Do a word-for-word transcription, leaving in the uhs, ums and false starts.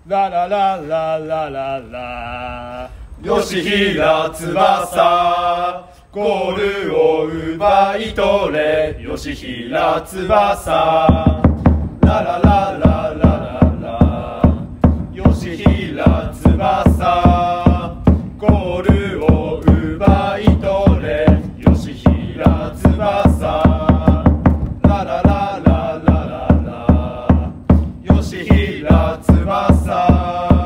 ラララララララ吉平翼ゴールを奪い取れ吉平翼ラララララララ吉平翼ゴールを奪い取れ吉平翼ラララララララ吉平翼